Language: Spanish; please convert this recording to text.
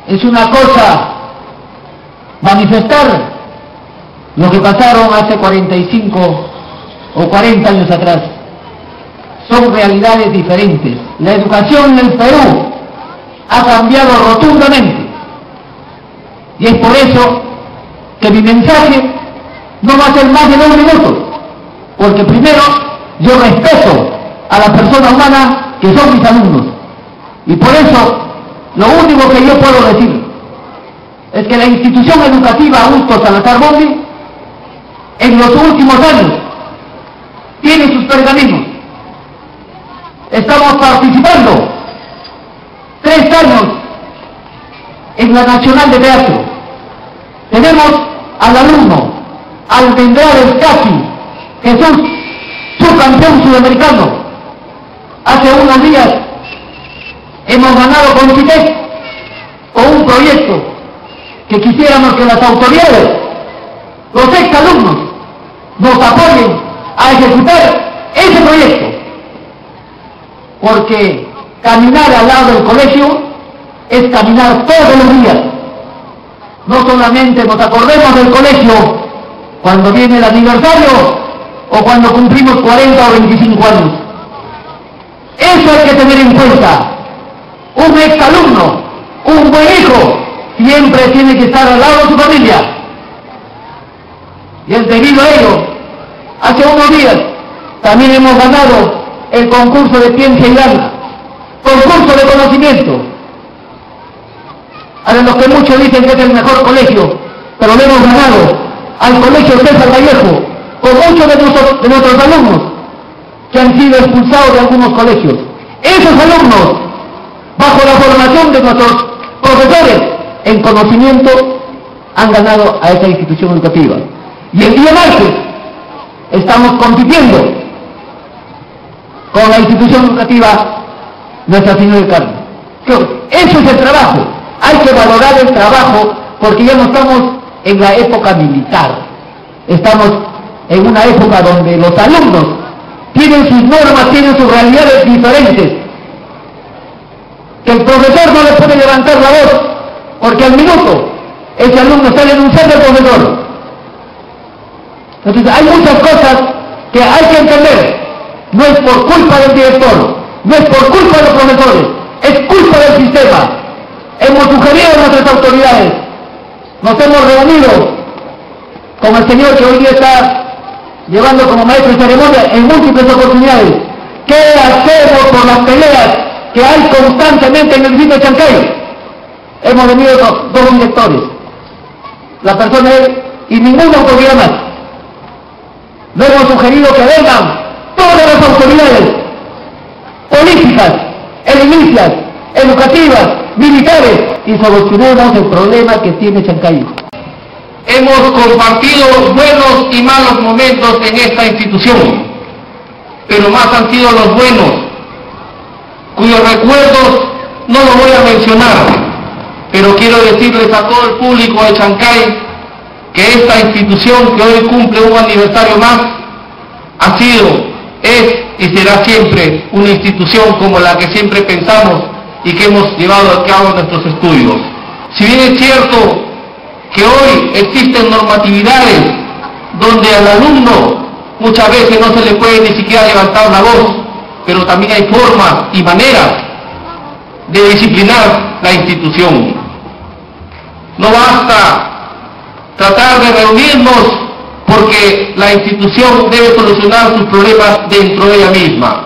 Es una cosa manifestar lo que pasaron hace 45 o 40 años atrás. Son realidades diferentes. La educación en el Perú ha cambiado rotundamente. Y es por eso que mi mensaje no va a ser más de 2 minutos. Porque primero, yo respeto a la persona humana que son mis alumnos. Y por eso, lo único que yo puedo decir es que la institución educativa Augusto Salazar Bondy, en los últimos años, tiene sus pergaminos. Estamos participando 3 años en la Nacional de Teatro. Tenemos al alumno Almendrades Casi, Jesús, subcampeón sudamericano. Hace unos días hemos ganado con CITEC con un proyecto que quisiéramos que las autoridades, los exalumnos, nos apoyen a ejecutar ese proyecto. Porque caminar al lado del colegio es caminar todos los días. No solamente nos acordemos del colegio cuando viene el aniversario o cuando cumplimos 40 o 25 años. Eso hay que tener en cuenta. Un exalumno, un buen hijo, siempre tiene que estar al lado de su familia. Y es debido a ello, hace unos días también hemos ganado el concurso de ciencia y danza, concurso de conocimiento, a los que muchos dicen que es el mejor colegio, pero le hemos ganado al colegio César Vallejo, con muchos de nuestros alumnos que han sido expulsados de algunos colegios. Esos alumnos, bajo la formación de nuestros profesores en conocimiento, han ganado a esa institución educativa. Y el día martes estamos compitiendo con la institución educativa Nuestra Señora del Carmen. Eso es el trabajo. Hay que valorar el trabajo, porque ya no estamos en la época militar. Estamos en una época donde los alumnos tienen sus normas, tienen sus realidades diferentes. Que el profesor no le puede levantar la voz, porque al minuto ese alumno está denunciando al profesor. Entonces hay muchas cosas que hay que entender. No es por culpa del director, no es por culpa de los profesores, es culpa del sistema. Hemos sugerido a nuestras autoridades, nos hemos reunido con el señor que hoy día está llevando como maestro de ceremonia en múltiples oportunidades. ¿Qué hacemos por las peleas que hay constantemente en el distrito de Chancay? Hemos venido con 2 directores, la persona él y ninguna autoridad más. Le hemos sugerido que vengan todas las autoridades políticas, edilicias, educativas, militares, y solucionemos el problema que tiene Chancay. Hemos compartido buenos y malos momentos en esta institución, pero más han sido los buenos, cuyos recuerdos no los voy a mencionar, pero quiero decirles a todo el público de Chancay que esta institución que hoy cumple un aniversario más ha sido, es y será siempre una institución como la que siempre pensamos y que hemos llevado a cabo nuestros estudios. Si bien es cierto que hoy existen normatividades donde al alumno muchas veces no se le puede ni siquiera levantar la voz, pero también hay formas y maneras de disciplinar la institución. No basta tratar de reunirnos, porque la institución debe solucionar sus problemas dentro de ella misma.